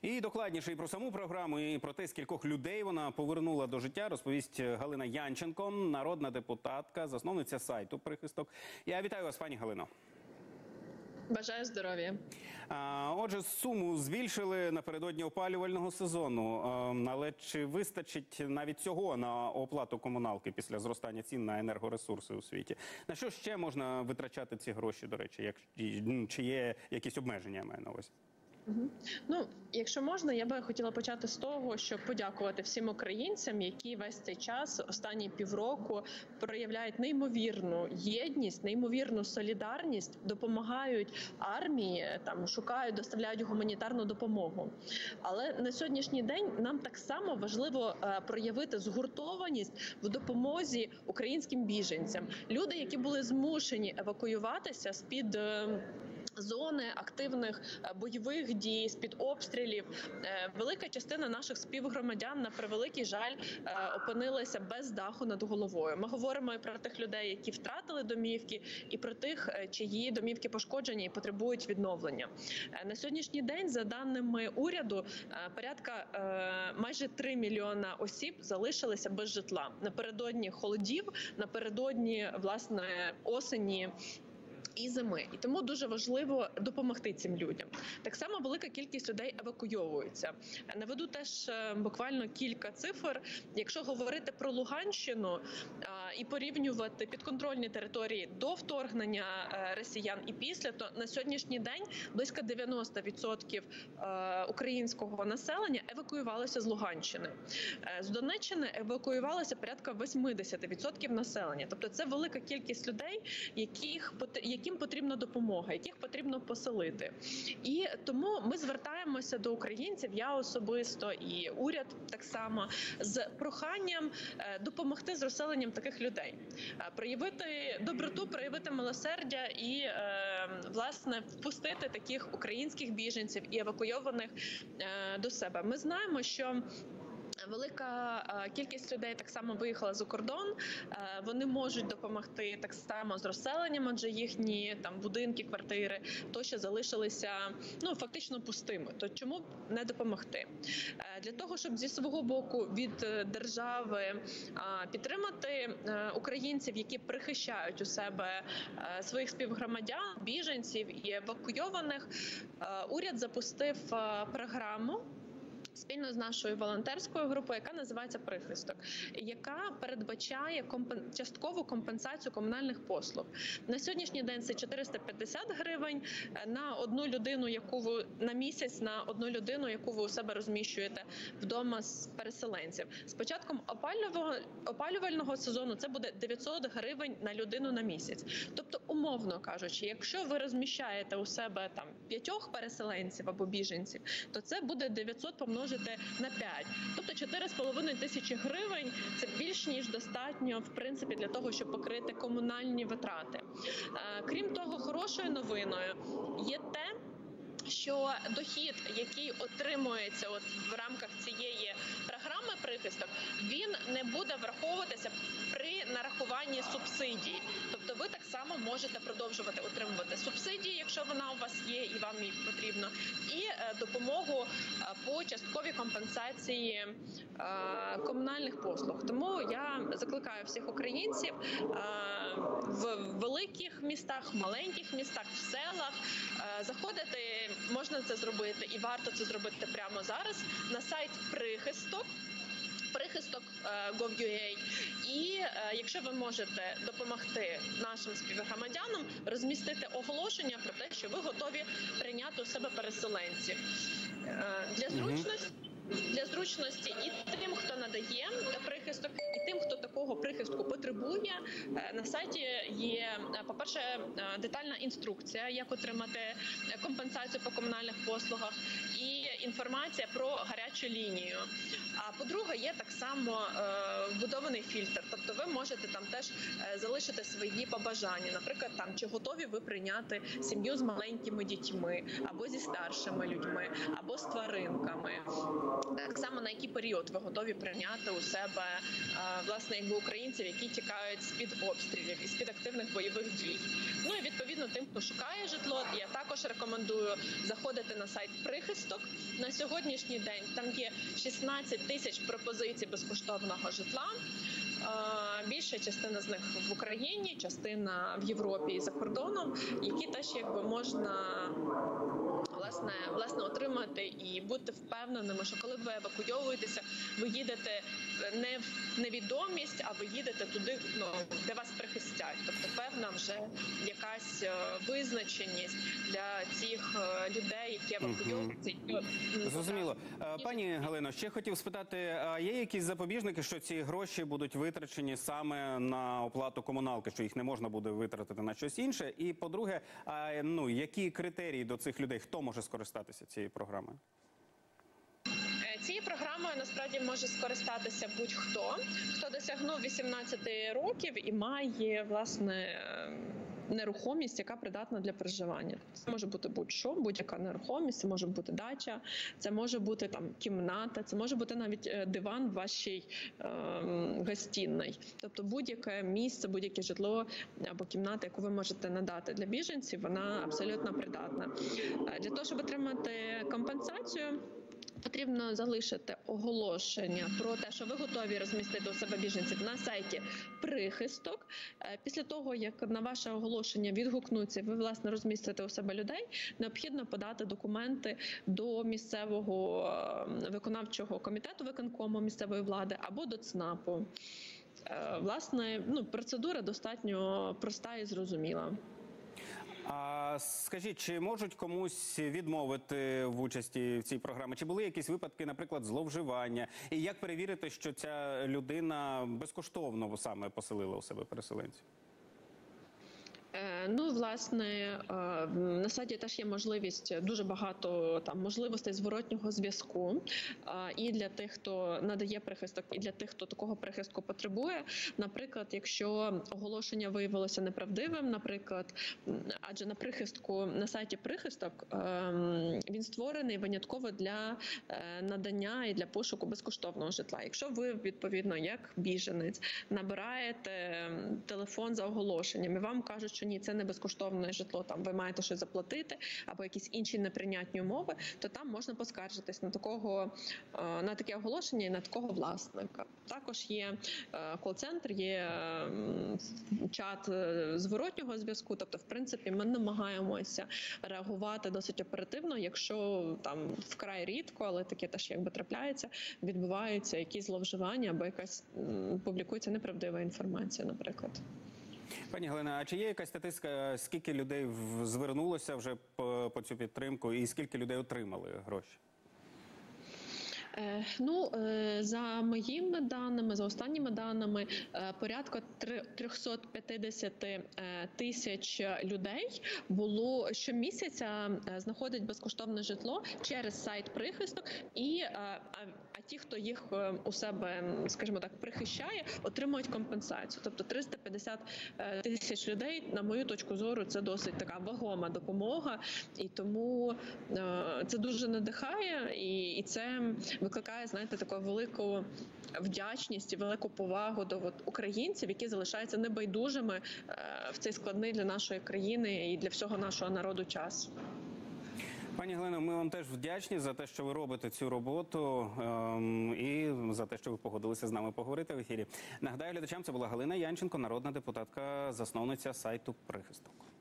І докладніше і про саму програму, і про те, скількох людей вона повернула до життя, розповість Галина Янченко, народна депутатка, засновниця сайту «Прихисток». Я вітаю вас, пані Галино. Бажаю здоров'я. Отже, суму збільшили напередодні опалювального сезону. Але чи вистачить навіть цього на оплату комуналки після зростання цін на енергоресурси у світі? На що ще можна витрачати ці гроші, до речі? Чи є якісь обмеження, я маю на увазі? Ну, якщо можна, я би хотіла почати з того, щоб подякувати всім українцям, які весь цей час, останні півроку, проявляють неймовірну єдність, неймовірну солідарність, допомагають армії, шукають, доставляють гуманітарну допомогу. Але на сьогоднішній день нам так само важливо проявити згуртованість в допомозі українським біженцям. Люди, які були змушені евакуюватися з-під зони активних бойових дій, з-під обстрілів. Велика частина наших співгромадян, на превеликий жаль, опинилася без даху над головою. Ми говоримо і про тих людей, які втратили домівки, і про тих, чиї домівки пошкоджені і потребують відновлення. На сьогоднішній день, за даними уряду, порядка майже 3 мільйона осіб залишилися без житла. Напередодні холодів, напередодні, власне, осені і зими. І тому дуже важливо допомогти цим людям. Так само велика кількість людей евакуйовується. Наведу теж буквально кілька цифр. Якщо говорити про Луганщину і порівнювати підконтрольні території до вторгнення росіян і після, то на сьогоднішній день близько 90% українського населення евакуювалося з Луганщини. З Донеччини евакуювалося порядка 80% населення. Тобто це велика кількість людей, яким потрібна допомога, яких потрібно поселити. І тому ми звертаємося до українців, я особисто і уряд так само, з проханням допомогти з розселенням таких людей. Проявити доброту, проявити милосердя і, власне, впустити таких українських біженців і евакуйованих до себе. Ми знаємо, що велика кількість людей так само виїхала за кордон, вони можуть допомогти так само з розселенням, адже їхні будинки, квартири тощо залишилися фактично пустими. То чому б не допомогти? Для того, щоб зі свого боку від держави підтримати українців, які прихищають у себе своїх співгромадян, біженців і евакуйованих, уряд запустив програму спільно з нашою волонтерською групою, яка називається «Прихисток», яка передбачає часткову компенсацію комунальних послуг. На сьогоднішній день це 450 гривень на одну людину, на місяць, на одну людину, яку ви у себе розміщуєте вдома з переселенців. З початком опалювального сезону це буде 900 гривень на людину на місяць. Тобто, умовно кажучи, якщо ви розміщаєте у себе 5 переселенців або біженців, то це буде 900 помножити на 5. Тобто 4,5 тисячі гривень – це більш ніж достатньо, в принципі, для того, щоб покрити комунальні витрати. Крім того, хорошою новиною є те, що дохід, який отримується в рамках цієї програми «Прихисток», він не буде враховуватися при нарахуванні субсидій. Тобто ви так само можете продовжувати отримувати субсидії, якщо вона у вас є і вам її потрібно, і допомогу по частковій компенсації комунальних послуг. Тому я закликаю всіх українців в великих містах, в маленьких містах, в селах заходити. Можна це зробити і варто це зробити прямо зараз на сайт Прихисток.gov.ua. І якщо ви можете допомогти нашим співгромадянам, розмістити оголошення про те, що ви готові прийняти у себе переселенців. Для зручності і тим, хто надає прихисток, і тим, хто такого прихистку потребує, на сайті є, по-перше, детальна інструкція, як отримати компенсацію по комунальних послугах, і інформація про гарячу лінію. А по-друге, є так само вбудований фільтр, тобто ви можете там теж залишити свої побажання, наприклад, чи готові ви прийняти сім'ю з маленькими дітьми, або зі старшими людьми, або з тваринками. Так само на який період ви готові прийняти у себе власне якби українців, які тікають з-під обстрілів і з-під активних бойових дій. Ну і відповідно тим, хто шукає житло, я також рекомендую заходити на сайт Прихисток. На сьогоднішній день там є 16 тисяч пропозицій безкоштовного житла. Більша частина з них в Україні, частина в Європі і за кордоном, які теж якби можна власне отримати і бути впевненими, що коли ви евакуйовуєтеся, ви їдете не в невідомість, а ви їдете туди, де вас прихистять. Тобто певна вже якась визначеність для цих людей, які евакуйовуються. Зрозуміло. Пані Галино, ще хотів спитати, а є якісь запобіжники, що ці гроші будуть витрачені саме на оплату комуналки, що їх не можна буде витратити на щось інше? І, по-друге, які критерії до цих людей? Хто може скористатися цією програмою? Цією програмою насправді може скористатися будь-хто, хто досягнув 18 років і має, власне, нерухомість, яка придатна для проживання. Це може бути будь-що, будь-яка нерухомість, це може бути дача, це може бути там кімната, це може бути навіть диван в вашій гостинній. Тобто будь-яке місце, будь-яке житло або кімната, яку ви можете надати для біженців, вона абсолютно придатна. Для того, щоб отримати компенсацію, потрібно залишити оголошення про те, що ви готові розмістити у себе біженців на сайті Прихисток. Після того, як на ваше оголошення відгукнуться, ви, власне, розмістите у себе людей, необхідно подати документи до місцевого виконавчого комітету виконкому місцевої влади або до ЦНАПу. Власне, процедура достатньо проста і зрозуміла. А скажіть, чи можуть комусь відмовити в участі в цій програмі? Чи були якісь випадки, наприклад, зловживання? І як перевірити, що ця людина безкоштовно саме поселила у себе переселенців? Власне, на сайті теж є можливість, дуже багато там можливостей зворотнього зв'язку і для тих, хто надає прихисток, і для тих, хто такого прихистку потребує. Наприклад, якщо оголошення виявилося неправдивим, наприклад, адже на прихистку, на сайті Прихисток він створений винятково для надання і для пошуку безкоштовного житла. Якщо ви, відповідно, як біженець, набираєте телефон за оголошенням і вам кажуть, що ні, це не безкоштовне житло, там ви маєте щось заплатити, або якісь інші неприйнятні умови, то там можна поскаржитись на таке оголошення і на такого власника. Також є кол-центр, є чат зворотнього зв'язку, тобто, в принципі, ми намагаємося реагувати досить оперативно, якщо там вкрай рідко, але таке теж якби трапляється, відбуваються якісь зловживання або якась публікується неправдива інформація, наприклад. Пані Галина, а чи є якась статистика, скільки людей звернулося вже по цю підтримку і скільки людей отримали гроші? За моїми даними, за останніми даними, порядка 350 тисяч людей було щомісяця знаходить безкоштовне житло через сайт Прихисток, а ті, хто їх у себе, скажімо так, прихищає, отримують компенсацію. Тобто 350 тисяч людей, на мою точку зору, це досить така вагома допомога, і тому це дуже надихає, і це викликає, знаєте, таку велику вдячність і велику повагу до українців, які залишаються небайдужими в цей складний для нашої країни і для всього нашого народу час. Пані Галино, ми вам теж вдячні за те, що ви робите цю роботу і за те, що ви погодилися з нами поговорити в ефірі. Нагадаю глядачам, це була Галина Янченко, народна депутатка, засновниця сайту Прихисток.